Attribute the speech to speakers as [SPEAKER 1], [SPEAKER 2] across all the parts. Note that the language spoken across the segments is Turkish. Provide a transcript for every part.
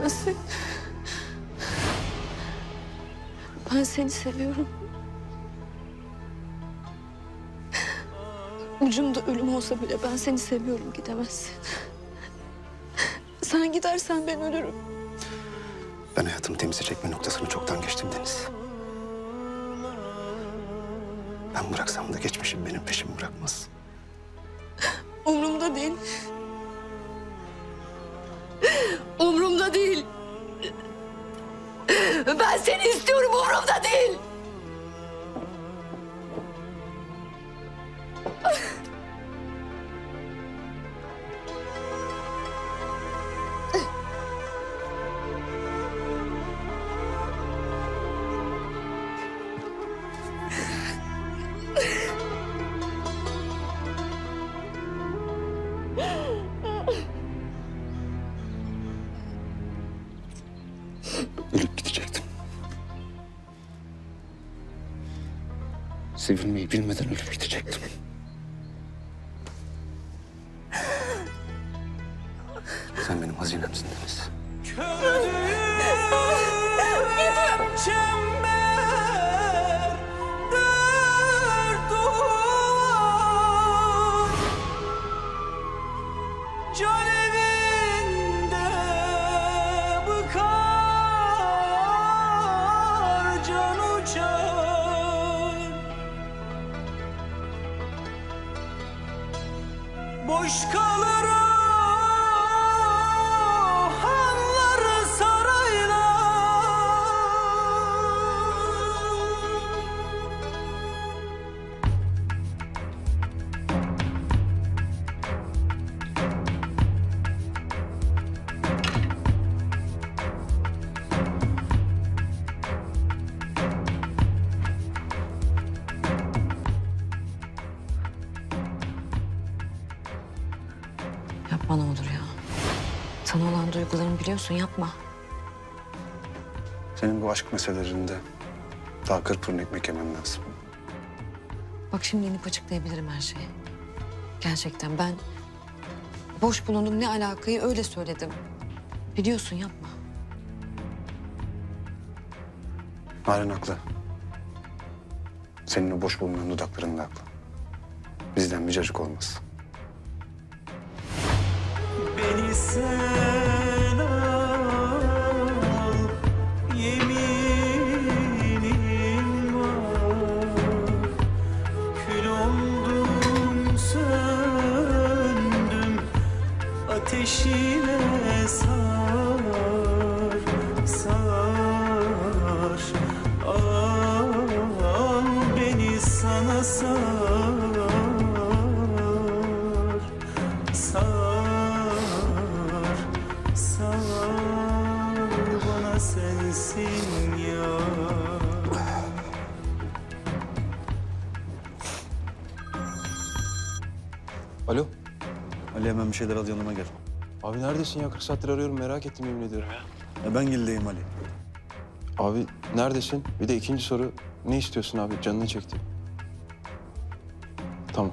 [SPEAKER 1] gidemezsin. Ben seni seviyorum. Ucumda ölüm olsa bile ben seni seviyorum, gidemezsin. Sen gidersen ben ölürüm.
[SPEAKER 2] Ben hayatımı temize çekme noktasını çoktan geçtim Deniz. Ben bıraksam da geçmişim benim peşimi bırakmaz.
[SPEAKER 1] Umrumda değil. Umrumda değil. Ben seni istiyorum, umrumda değil.
[SPEAKER 2] Ölüp gidecektim. Sevilmeyi bilmeden ölüp gidecektim. Sen benim hazinemsin Deniz.
[SPEAKER 3] Çember, dört duvar, can evinde bıkar, can uçar. Boş kalır hanları saraylar.
[SPEAKER 1] Yapma ne olur ya. Sana olan duygularımı biliyorsun, yapma.
[SPEAKER 2] Senin bu aşk meselelerinde daha kırk fırın ekmek yemem lazım.
[SPEAKER 1] Bak şimdi inip açıklayabilirim her şeyi. Gerçekten ben boş bulundum, ne alakayı öyle söyledim. Biliyorsun, yapma.
[SPEAKER 2] Halen haklı. Senin o boş bulunan dudakların da haklı. Bizden bir cacık olmaz.
[SPEAKER 3] Beni sen al, yeminim var. Kül oldum, söndüm, ateşine sar, sar. Al beni sana sar, sar, sar bana sensin ya.
[SPEAKER 4] Alo.
[SPEAKER 5] Ali hemen bir şeyler al yanıma gel.
[SPEAKER 4] Abi neredesin ya? 40 saattir arıyorum, merak ettim yemin ediyorum ya.
[SPEAKER 5] Ben Gil'deyim Ali.
[SPEAKER 4] Abi neredesin? Bir de ikinci soru, ne istiyorsun abi? Canını çekti. Tamam.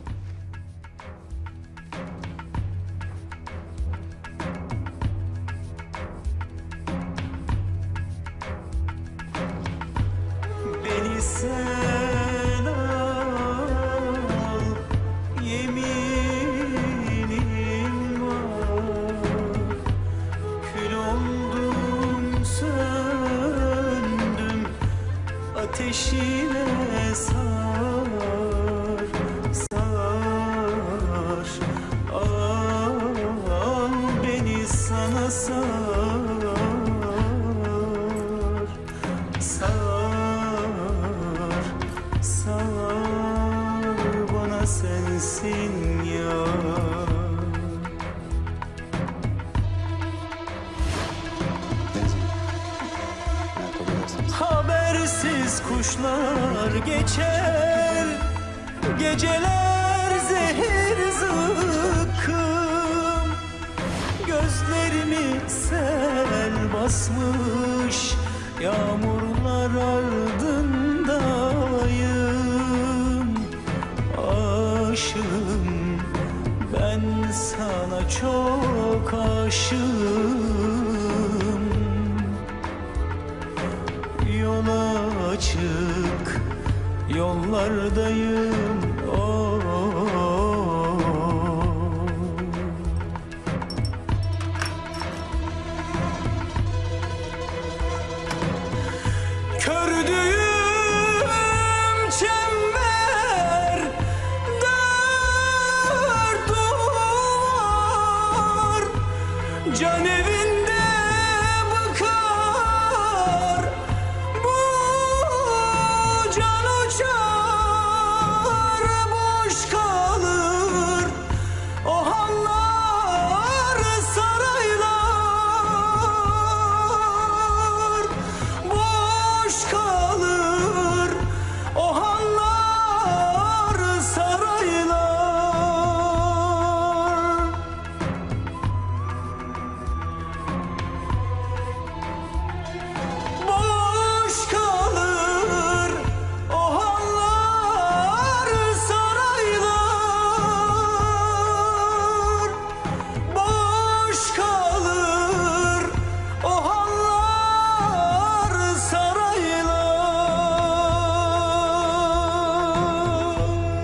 [SPEAKER 3] Beni sen al, yeminim var. Kül oldum, söndüm, ateşine sar, sar. Al beni sana sar, sar, sar bana sensin ya.
[SPEAKER 2] Deniz'im. Ayakkabı derseniz.
[SPEAKER 3] Habersiz kuşlar geçer, geceler zehir zıkkım. Gözlerimi sel basmış, yağmurlar ardındayım. Aşığım, ben sana çok aşığım. yola çık, yollardayım. Kördüğüm çember, dört duvar, can evinde bıkar, bu can uçar, boş kalır o hallar, saraylar, boş kalır o hallar, saraylar. Boş kalır o hallar, saraylar. Boş kalır o hallar, saraylar.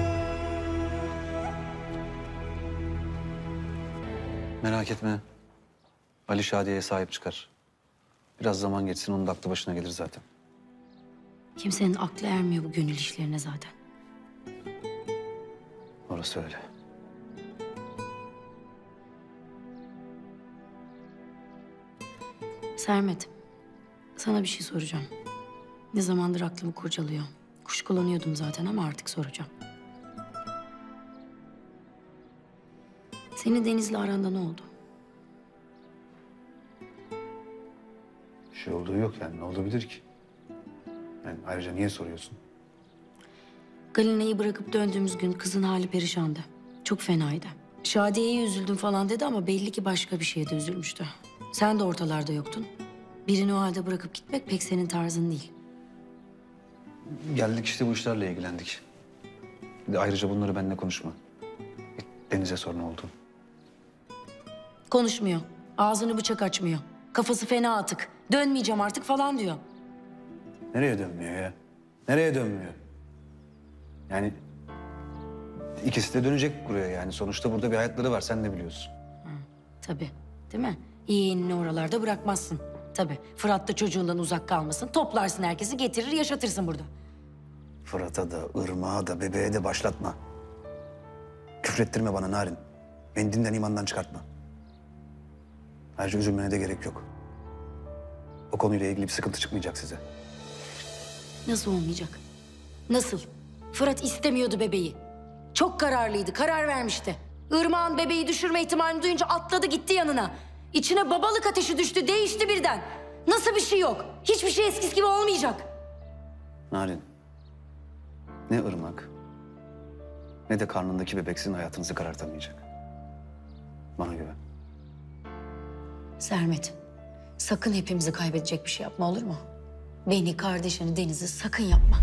[SPEAKER 5] Merak etme. Ali Şadiye'ye sahip çıkar. Biraz zaman geçsin, onun da aklı başına gelir zaten.
[SPEAKER 6] Kimsenin aklı ermiyor bu gönül işlerine zaten.
[SPEAKER 5] Orası öyle.
[SPEAKER 6] Sermet, sana bir şey soracağım. Ne zamandır aklımı kurcalıyor. Kuşkulanıyordum zaten ama artık soracağım. Senin Deniz'le aranda ne oldu?
[SPEAKER 5] Bir şey olduğu yok yani. Ne olabilir ki? Yani ayrıca niye soruyorsun?
[SPEAKER 6] Galina'yı bırakıp döndüğümüz gün kızın hali perişandı. Çok fenaydı. Şadiye'ye üzüldüm falan dedi ama belli ki başka bir şeye de üzülmüştü. Sen de ortalarda yoktun. Birini o halde bırakıp gitmek pek senin tarzın değil.
[SPEAKER 5] Geldik işte bu işlerle ilgilendik. Bir de ayrıca bunları benimle konuşma. Deniz'e sor ne oldu?
[SPEAKER 6] Konuşmuyor. Ağzını bıçak açmıyor. Kafası fena atık. Dönmeyeceğim artık falan diyor.
[SPEAKER 5] Nereye dönmüyor ya? Nereye dönmüyor? Yani ikisi de dönecek buraya yani. Sonuçta burada bir hayatları var, sen de biliyorsun.
[SPEAKER 6] Tabii, değil mi? Yeğenini oralarda bırakmazsın. Tabii. Fırat da çocuğundan uzak kalmasın. Toplarsın herkesi, getirir, yaşatırsın burada.
[SPEAKER 5] Fırat'a da, Irmak'a da, bebeğe de başlatma. Küfrettirme bana Narin. Beni dinden imandan çıkartma. Ayrıca üzülmene de gerek yok. O konuyla ilgili bir sıkıntı çıkmayacak size.
[SPEAKER 6] Nasıl olmayacak? Nasıl? Fırat istemiyordu bebeği. Çok kararlıydı, karar vermişti. Irmak'ın bebeği düşürme ihtimalini duyunca atladı gitti yanına. İçine babalık ateşi düştü, değişti birden. Nasıl bir şey yok? Hiçbir şey eskisi gibi olmayacak.
[SPEAKER 5] Narin, ne Irmak ne de karnındaki bebek sizin hayatınızı karartamayacak. Bana güven.
[SPEAKER 6] Sermet, sakın hepimizi kaybedecek bir şey yapma, olur mu? Beni, kardeşini, Deniz'i sakın yapma.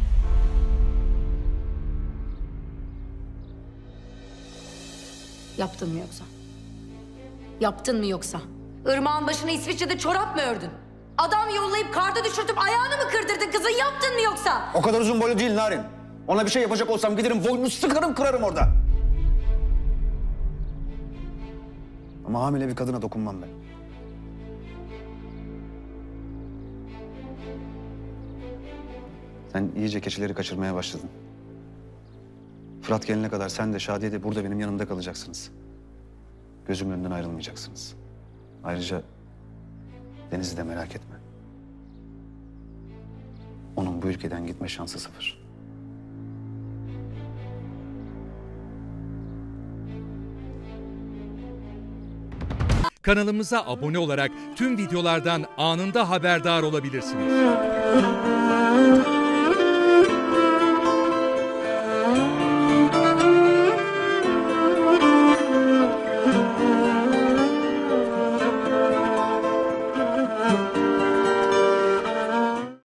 [SPEAKER 6] Yaptın mı yoksa? Yaptın mı yoksa? Irmak'ın başına İsviçre'de çorap mı ördün? Adam yollayıp karda düşürtüp ayağını mı kırdırdın kızın? Yaptın mı yoksa?
[SPEAKER 5] O kadar uzun boylu değil Narin. Ona bir şey yapacak olsam giderim boynunu sıkarım kırarım orada. Ama hamile bir kadına dokunmam ben. Sen iyice keçileri kaçırmaya başladın. Fırat gelene kadar sen de Şadiye de burada benim yanımda kalacaksınız. Gözümün önünden ayrılmayacaksınız. Ayrıca Deniz'i de merak etme. Onun bu ülkeden gitme şansı sıfır.
[SPEAKER 7] Kanalımıza abone olarak tüm videolardan anında haberdar olabilirsiniz.